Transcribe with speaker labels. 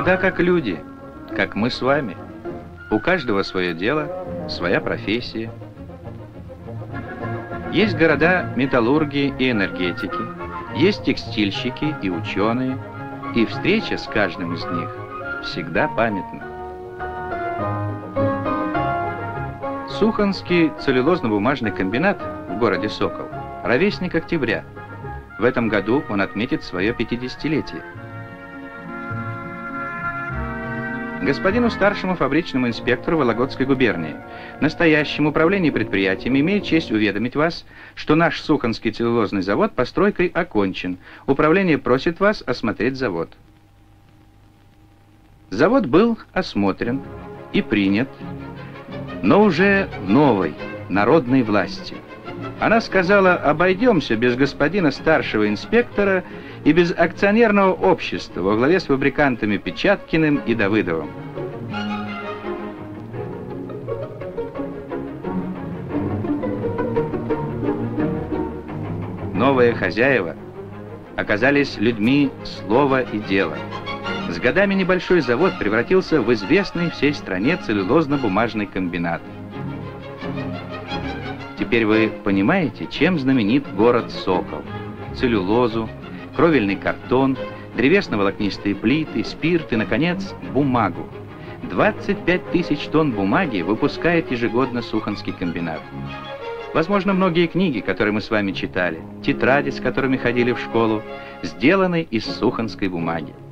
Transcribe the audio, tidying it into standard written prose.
Speaker 1: Города как люди, как мы с вами. У каждого свое дело, своя профессия. Есть города металлурги и энергетики, есть текстильщики и ученые, и встреча с каждым из них всегда памятна. Суханский целлюлозно-бумажный комбинат в городе Сокол – ровесник Октября. В этом году он отметит свое 50-летие. Господину старшему фабричному инспектору Вологодской губернии, настоящему управлению предприятиями, имеет честь уведомить вас, что наш Суханский целлюлозный завод постройкой окончен. Управление просит вас осмотреть завод. Завод был осмотрен и принят, но уже новой народной власти. Она сказала: обойдемся без господина старшего инспектора и без акционерного общества во главе с фабрикантами Печаткиным и Давыдовым. Новые хозяева оказались людьми слова и дела. С годами небольшой завод превратился в известный всей стране целлюлозно-бумажный комбинат. Теперь вы понимаете, чем знаменит город Сокол: целлюлозу, кровельный картон, древесно-волокнистые плиты, спирт и, наконец, бумагу. 25 тысяч тонн бумаги выпускает ежегодно Суханский комбинат. Возможно, многие книги, которые мы с вами читали, тетради, с которыми ходили в школу, сделаны из суханской бумаги.